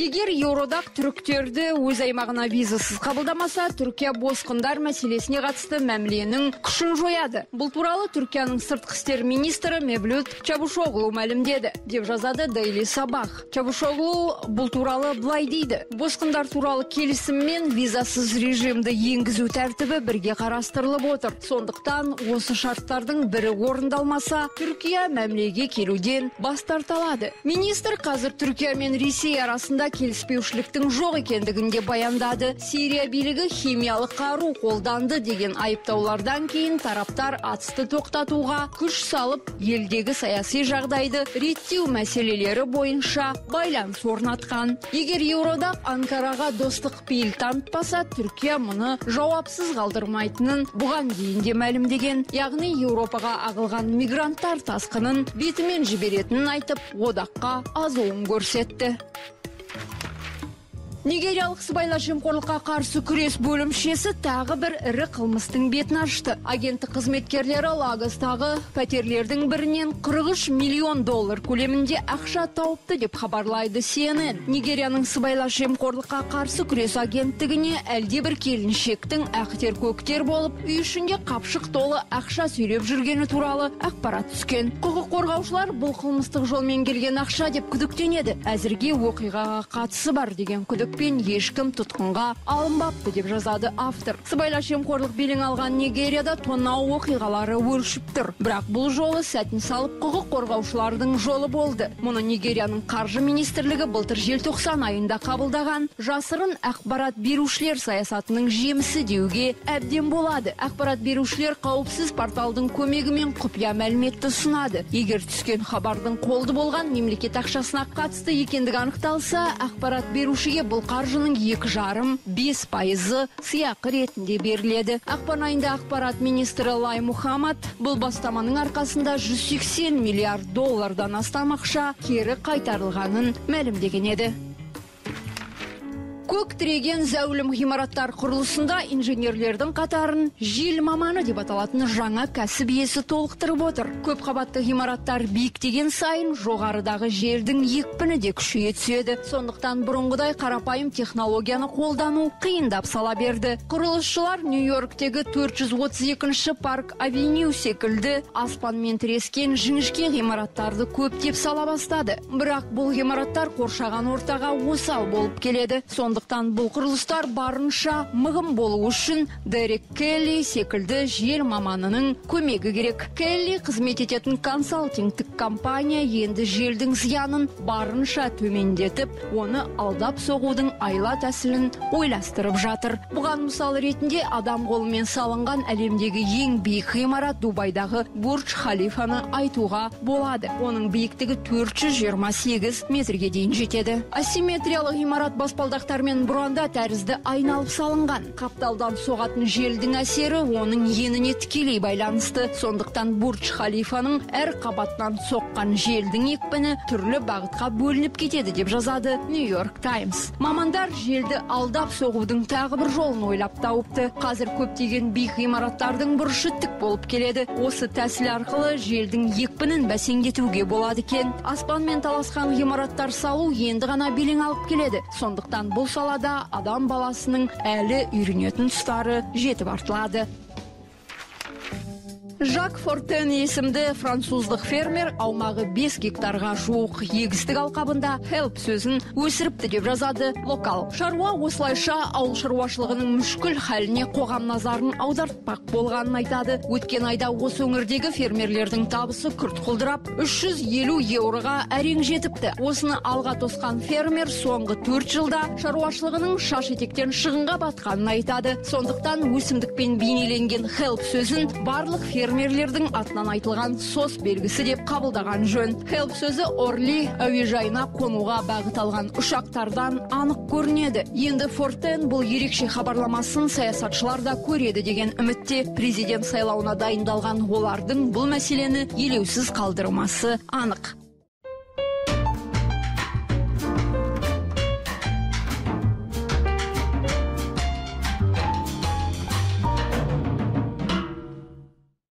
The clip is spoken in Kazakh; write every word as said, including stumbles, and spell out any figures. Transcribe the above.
Егер Еуродақ түріктерді өз аймағына визасыз қабылдамаса, Түркия босқындар мәселесіне қатысты мәміленің күшін жояды. Бұл туралы Түркияның сыртқы істер министрі Мевлют Чавушоглу мәлімдеді, деп жазады Daily Sabah. Чавушоглу бұл туралы былай дейді: босқындар туралы келісіммен визасыз режимді енгізу тәртібі бірге қарастырылып отыр. Сондықтан осы шарттардың бірі орындалмаса, Түркия мәмілеге келуден бас тарта алады. Министр қазір Түркия мен Ресей арасында келіспеушіліктің жоқ екендігінде баяндады. Сирия билігі химиялық қару қолданды деген айыптаулардан кейін тараптар атысты тоқтатуға күш салып, елдегі саяси жағдайды реттеу мәселелері бойынша байланыс орнатқан. Егер Еуродақ Анкараға достық пейіл танытпаса, Түркия мұны жауапсыз қалдырмайтынын бұған дейін де мәлімдеген. Яғни Еуропаға ағылған мигранттар тасқынын бетімен жіберетінін айтып, одаққа азуын көрсетті. Нигериялық сыбайлас жемқорлыққа қарсы күрес бөлімшесі тағы бір ірі қылмыстың бетін ашты. Агенттік қызметкерлері Лагостағы пәтерлердің бірінен қырық үш миллион доллар көлемінде ақша тауыпты деп хабарлайды Си Эн Эн. Нигерияның сыбайлас жемқорлыққа қарсы күрес агенттігіне әлде бір келіншектің әқтер көктер болып, үй ішінде қапшық толы ақша сөйлеп жүргені туралы ақпарат түскен. Құқық қорғаушылар бұл қылмыстық жолмен келген ақша деп күдіктенеді. Әзірге оқиғаға қатысы бар деген күдік пен ешкім тұтқынға алынбапты, деп жазады автор. Сыбайлас жемқорлық белең алған Нигерияда тонау оқиғалары өршіп тұр. Бірақ бұл жолы сәтін салып құқық қорғаушылардың жолы болды. Мұны Нигерияның қаржы министрлігі былтыр желтоқсан айында қабылдаған жасырын ақпарат берушілер саясатының жемісі деуге әбден болады. Ақпарат берушілер қауіпсіз порталдың көмегімен құпия мәліметті ұсынады. Егер түскен хабардың қолды болған мемлекет ақшасына қатысты екендігі анықталса, ақпарат берушіге бұл қаржының екі жарым бес пайызы сыйақы ретінде беріледі. Ақпан айында ақпарат министрі Лай Мухаммад бұл бастаманың арқасында жүз сексен миллиард доллардан астам ақша кері қайтарылғанын мәлімдеген еді. Көк тіреген зәулім ғимараттар құрылысында инженерлердің қатарын жел маманы деп аталатын жаңа кәсіп иесі толықтырып отыр. Көп қабатты ғимараттар биіктеген сайын жоғарыдағы жердің екпіні де күшейе түседі. Сондықтан бұрынғыдай қарапайым технологияны қолдану қиындап сала берді. Құрылысшылар Нью-Йорктегі төрт жүз отыз екінші парк авеню секілді аспанмен тірескен жіңішке ғимараттарды көптеп сала бастады. Бірақ бұл ғимараттар қоршаған ортаға осал болып келеді. Сондықтан бұл құрылыстар барынша мығым болу үшін Дерек Келли секілді жер маманының көмегі керек. Келли қызмет ететін консалтингтік компания енді желдің зиянын барынша төмендетіп, оны алдап соғудың айла тәсілін ойластырып жатыр. Бұған мысал ретінде адам қолымен салынған әлемдегі ең биік ғимарат Дубайдағы Бурдж Халифаны айтуға болады. Оның биіктігі төрт жүз жиырма сегіз метрге дейін жетеді. Асимметриялы ғимарат баспалдақтармен бұранда тәрізді айналып салынған. Қапталдан соғатын желдің әсері оның еніне тікелей байланысты. Сондықтан Бурдж Халифаның әр қабаттан соққан желдің екпіні түрлі бағытқа бөлініп кетеді, деп жазады Нью-Йорк Таймс. Мамандар желді алдап соғудың тағы бір жолын ойлап тауыпты. Қазір көптеген биік ғимараттардың бұрышы тік болып келеді. Осы тәсіл арқылы желдің екпінін бәсеңдетуге болады екен. Аспанмен таласқан ғимараттар салу енді ғана белең алып келеді. Сондықтан бұл салада адам баласының әлі үйренетін тұстары жетіп артылады. Жак Фортен есімді француздық фермер аумағы бес гектарға жуық егістік алқабында help сөзін өсіріпті, деп жазады локал. Шаруа осылайша ауыл шаруашылығының мүшкіл хәліне қоғам назарын аудартпақ болғанын айтады. Өткен айда осы өңірдегі фермерлердің табысы күрт құлдырап, үш жүз елу еуроға әрең жетіпті. Осыны алға тосқан фермер соңғы төрт жылда шаруашылығының шаш етектен шығынға батқанын айтады. Сондықтан өсімдікпен бейнеленген help сөзін барлық фермер фермерлердің атынан айтылған сос белгісі деп қабылдаған жөн. Help сөзі Орли әуежайына қонуға бағыт алған ұшақтардан анық көрінеді. Енді Фортен бұл ерекше хабарламасын саясатшылар да көреді деген үмітте. Президент сайлауына дайындалған олардың бұл мәселені елеусіз қалдырмасы анық.